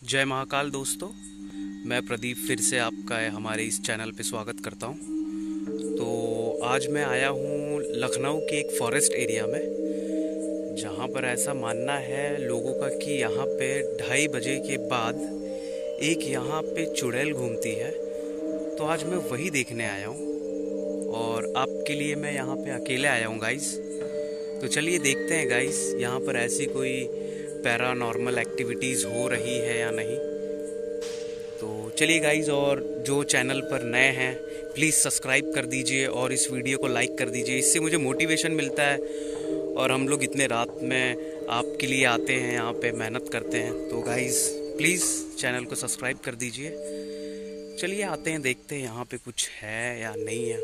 जय महाकाल दोस्तों, मैं प्रदीप फिर से आपका हमारे इस चैनल पे स्वागत करता हूँ। तो आज मैं आया हूँ लखनऊ के एक फॉरेस्ट एरिया में, जहाँ पर ऐसा मानना है लोगों का कि यहाँ पे 2:30 बजे के बाद एक यहाँ पे चुड़ैल घूमती है। तो आज मैं वही देखने आया हूँ और आपके लिए मैं यहाँ पे अकेले आया हूँ गाइस। तो चलिए देखते हैं गाइस, यहाँ पर ऐसी कोई पैरानॉर्मल एक्टिविटीज़ हो रही है या नहीं। तो चलिए गाइस, और जो चैनल पर नए हैं प्लीज़ सब्सक्राइब कर दीजिए और इस वीडियो को लाइक कर दीजिए। इससे मुझे मोटिवेशन मिलता है और हम लोग इतने रात में आपके लिए आते हैं, यहाँ पे मेहनत करते हैं। तो गाइस प्लीज़ चैनल को सब्सक्राइब कर दीजिए। चलिए आते हैं, देखते हैं यहाँ पे कुछ है या नहीं है।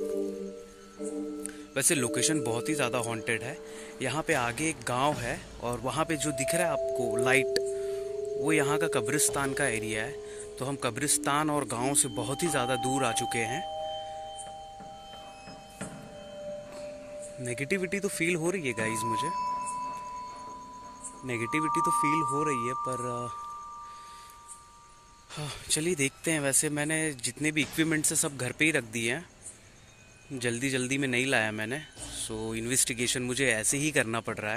वैसे लोकेशन बहुत ही ज़्यादा हॉन्टेड है। यहाँ पे आगे एक गांव है और वहाँ पे जो दिख रहा है आपको लाइट, वो यहाँ का कब्रिस्तान का एरिया है। तो हम कब्रिस्तान और गांव से बहुत ही ज़्यादा दूर आ चुके हैं। नेगेटिविटी तो फील हो रही है गाइस, मुझे नेगेटिविटी तो फील हो रही है, पर हाँ चलिए देखते हैं। वैसे मैंने जितने भी इक्विपमेंट्स है सब घर पे ही रख दिए हैं, जल्दी जल्दी में नहीं लाया मैंने। सो इन्वेस्टिगेशन मुझे ऐसे ही करना पड़ रहा है,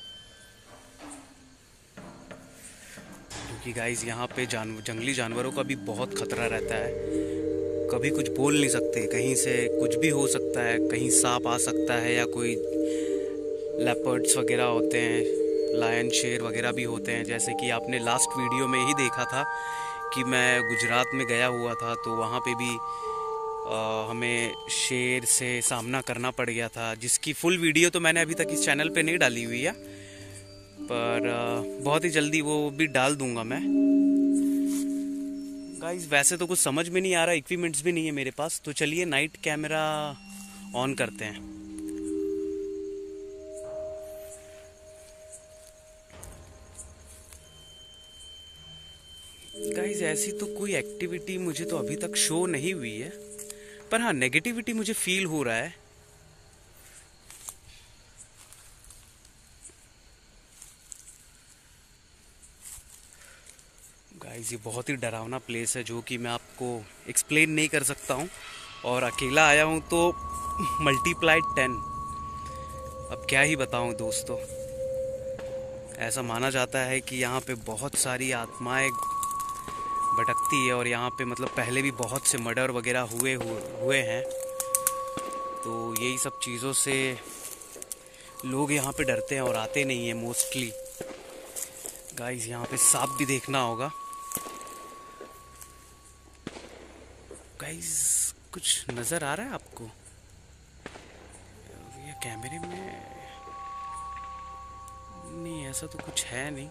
क्योंकि गाइस यहाँ पे जंगली जानवरों का भी बहुत खतरा रहता है। कभी कुछ बोल नहीं सकते, कहीं से कुछ भी हो सकता है, कहीं सांप आ सकता है या कोई लेपर्ड्स वगैरह होते हैं, लायन शेर वगैरह भी होते हैं। जैसे कि आपने लास्ट वीडियो में ही देखा था कि मैं गुजरात में गया हुआ था, तो वहाँ पे भी हमें शेर से सामना करना पड़ गया था, जिसकी फुल वीडियो तो मैंने अभी तक इस चैनल पे नहीं डाली हुई है, पर बहुत ही जल्दी वो भी डाल दूंगा मैं गाइस। वैसे तो कुछ समझ में नहीं आ रहा, इक्विपमेंट्स भी नहीं है मेरे पास। तो चलिए नाइट कैमरा ऑन करते हैं। गाइस ऐसी तो कोई एक्टिविटी मुझे तो अभी तक शो नहीं हुई है, पर हाँ नेगेटिविटी मुझे फील हो रहा है। गाइस ये बहुत ही डरावना प्लेस है, जो कि मैं आपको एक्सप्लेन नहीं कर सकता हूँ, और अकेला आया हूँ तो मल्टीप्लाइड 10। अब क्या ही बताऊँ दोस्तों। ऐसा माना जाता है कि यहाँ पे बहुत सारी आत्माएं भटकती है, और यहाँ पे मतलब पहले भी बहुत से मर्डर वगैरह हुए हैं। तो यही सब चीज़ों से लोग यहाँ पे डरते हैं और आते नहीं हैं मोस्टली। गाइस यहाँ पे सांप भी देखना होगा। गाइस कुछ नज़र आ रहा है आपको? ये कैमरे में नहीं, ऐसा तो कुछ है नहीं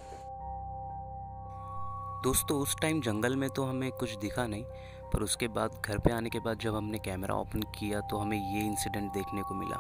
दोस्तों। उस टाइम जंगल में तो हमें कुछ दिखा नहीं, पर उसके बाद घर पे आने के बाद जब हमने कैमरा ओपन किया तो हमें ये इंसिडेंट देखने को मिला।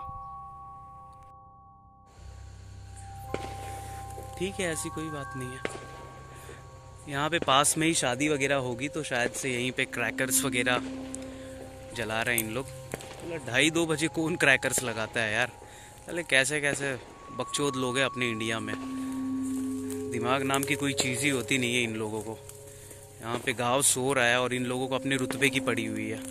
ठीक है, ऐसी कोई बात नहीं है। यहाँ पे पास में ही शादी वगैरह होगी, तो शायद से यहीं पे क्रैकर्स वगैरह जला रहे हैं इन लोग। मतलब 2:30 बजे कौन क्रैकर्स लगाता है यार। अरे कैसे कैसे बकचोद लोग हैं अपने इंडिया में। दिमाग नाम की कोई चीज़ ही होती नहीं है इन लोगों को। यहाँ पे गांव सो रहा है और इन लोगों को अपने रुतबे की पड़ी हुई है।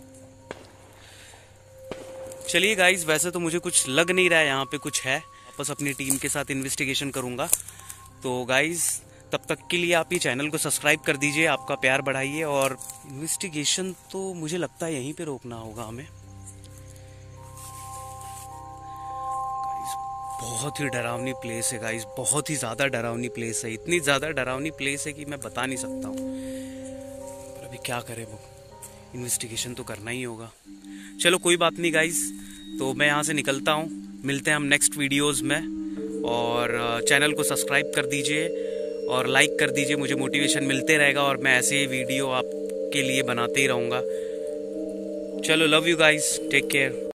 चलिए गाइस, वैसे तो मुझे कुछ लग नहीं रहा है यहाँ पे कुछ है। वापस अपनी टीम के साथ इन्वेस्टिगेशन करूँगा। तो गाइस तब तक के लिए आप ही चैनल को सब्सक्राइब कर दीजिए, आपका प्यार बढ़ाइए। और इन्वेस्टिगेशन तो मुझे लगता है यहीं पे रोकना होगा हमें। बहुत ही डरावनी प्लेस है गाइस, बहुत ही ज़्यादा डरावनी प्लेस है। इतनी ज़्यादा डरावनी प्लेस है कि मैं बता नहीं सकता हूँ। पर अभी क्या करें, वो इन्वेस्टिगेशन तो करना ही होगा। चलो कोई बात नहीं गाइस, तो मैं यहाँ से निकलता हूँ। मिलते हैं हम नेक्स्ट वीडियोस में, और चैनल को सब्सक्राइब कर दीजिए और लाइक कर दीजिए। मुझे मोटिवेशन मिलते रहेगा और मैं ऐसे ही वीडियो आपके लिए बनाते ही रहूँगा। चलो love you guys, take care.